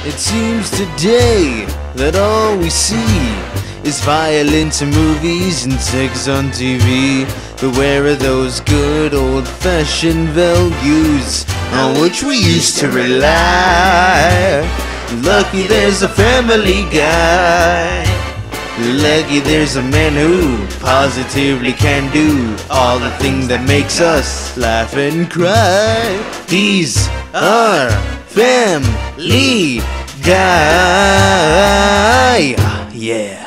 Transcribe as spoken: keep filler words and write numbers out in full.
It seems today that all we see is violence in movies and sex on T V. But where are those good old-fashioned values on which we used to rely? Lucky there's a Family Guy. Lucky there's a man who positively can do all the things that makes us laugh and cry. These are Family Guy. Yeah.